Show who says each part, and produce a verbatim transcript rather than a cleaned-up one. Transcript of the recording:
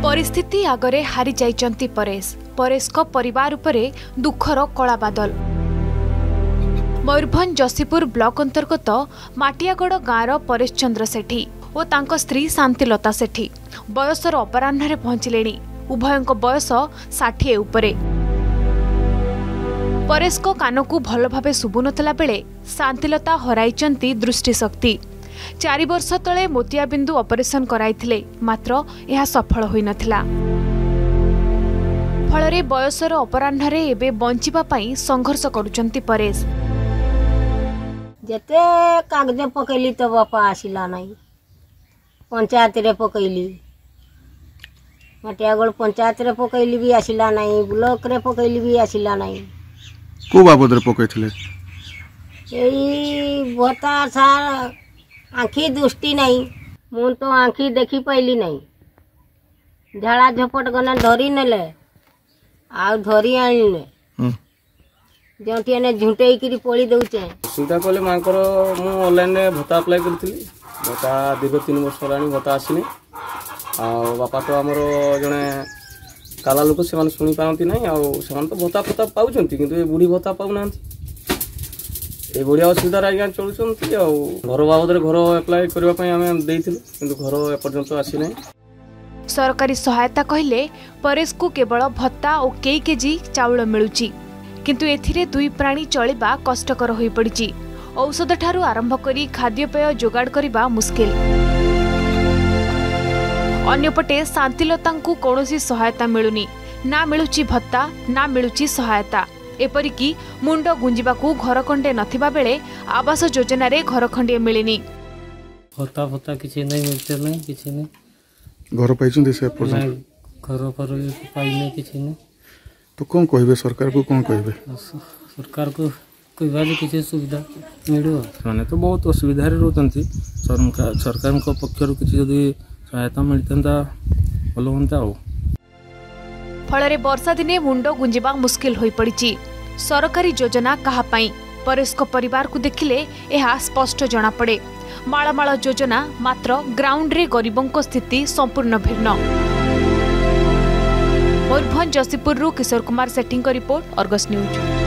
Speaker 1: परिस्थिति आगरे हारी जाइचंती परेश परेश को परिवार उपरे दुखर कला बादल। मयूरभंज जसीपुर ब्लॉक अंतर्गत माटियागड़ गाँवर परेश चंद्र सेठी और तांको स्त्री शांतिलता सेठी बयसर अपराह्न पहुंचले। उभयों बयस षाठिए उपरे। परेश को कान को भल भावे शुभु नथिला बेले शांतिलता हराइचंती दृष्टिशक्ति। चारि वर्ष तले मोतियाबिंदु ऑपरेशन कराइथिले मात्र यह सफल होई नथिला। फलरे बयसर अपराह्न रे एबे बंचिबा पई संघर्ष करूचंती परेश।
Speaker 2: जते कागज पकैली तो बापा आसिला नहीं। पंचायत रे पकैली, माटियागड़ पंचायत रे पकैली भी आसिला नहीं, ब्लॉक रे पकैली भी आसिला नहीं।
Speaker 3: को बाबद रे पकैथिले?
Speaker 2: एई भत्ता सार आँखी दृष्टि नहीं, मु तो आँखी देखी पाइली नहीं। झाड़ा झपट गने धरी नेले आ धरी आनिले जोटी ने झुंटेई करी पड़ी दउचे।
Speaker 4: सुविधा कहले मांकर मु ऑनलाइन रे भत्ता अप्लाई करथिली। भत्ता दीर्घ तीन वर्ष रानी भत्ता आसीने। आ बापा तो हमर जने काला लोक से शुणी पाती ना से तो भत्ता फत्ता पाँच किंतु ए बुढ़ी भत्ता पाऊना ये बढ़िया असुविधा आज्ञा चलुंट घर बाबद घर एप्लाय करने कि घर एपर्यंत आसी ना।
Speaker 1: सरकारी सहायता कहले परेश को केवल भत्ता और कई केजी चाउल मिलुची किंतु एथिरे दुई प्राणी चलिबा कष्टकर होई पड़िची। औषध ठारू आरंभ करी खाद्यपेय जोगाड़ करिबा मुश्किल। अन्यपटे शांतिलतांकु कौनसी सहायता मिलुनी, ना मिलुची भत्ता ना मिलुची सहायता। एपरिकी मुंड गुंजिबाकू घर खंडे नथिबा बेले आवास योजना रे घर खंडे मिलिनी।
Speaker 5: भत्ता भत्ता किछि नै मिलते नै किछि नै
Speaker 3: घर पाइछन से पर्यंत
Speaker 5: घर पर पाइने किछि नै।
Speaker 3: तो कौन कहबे सरकार को कौन कहबे?
Speaker 5: सरकार को कहबा जे किछि सुविधा मिलु।
Speaker 4: माने तो बहुत असुविधा रे रहतंती। सरकार सरकार को पक्षरु किछि जदी सहायता मिलतंता भलो होंता हो।
Speaker 1: फलरे वर्षा दिने मुंड गुंजिबा मुश्किल होई पड़िची। सरकारी योजना कहा पाई परेश को परिवार को देखिले यह स्पष्ट जना पड़े। माळमाळ योजना मात्र ग्राउंड रे गरीबों को स्थिति संपूर्ण भिन्न। Mayurbhanj Jasipur Kishore Kumar Sethi report, Argus news.